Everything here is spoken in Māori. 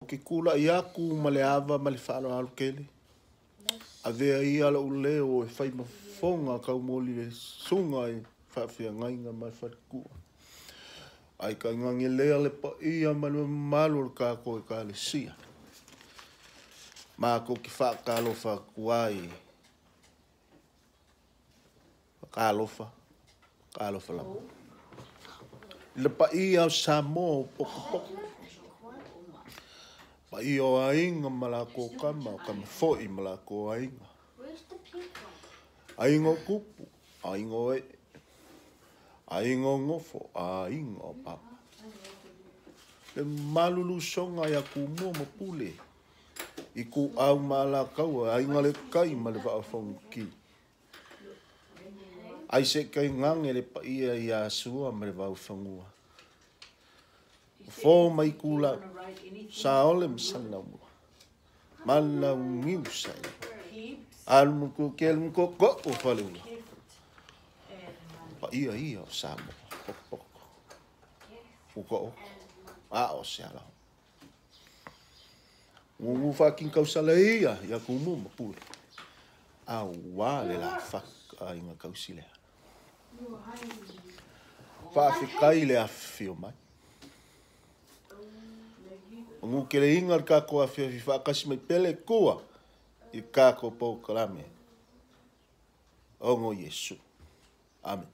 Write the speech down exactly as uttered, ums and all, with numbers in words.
Ke kula i aku ma le ava ma le whaalo alu kele. A vea i ala ule o e whai mafonga kau moli e sunga e whawhia ngainga mai whatikua. Ai ka ngangi lea le pa ia ma le malu le ka koe ka le sia. Ma ko ki whaakalofa kuai. Kalofa. Kalofa lama. Le pa ia o Samoa poko poko. Pa ia o ainga malako kama o kama foi malako ainga. Ainga o kupu. Ainga o e. Ainga o ngofo. Ainga o papa. Le malulu songa ya kumua mo pule. Iku au malakau. Ainga le kai ma le whaafongki. Ai se kai ngange le pa ia i asua ma le whaafongua. Fo mai kula sa ole msana mo. Mana ngiu sai. Al mo ko kel mo ko ko o fale. Pa ia ia o sa mo. Pok pok. O ko. A o se ala. Ngu fucking kausala ia ya kumu mo pu. A wale la fak a inga kausile. Fa fi kai le afio mai. Ngu kele inga ka ko afia fi fa kasi mai pele kua. I ka ko po kalame. Ongo Yesu. Amen.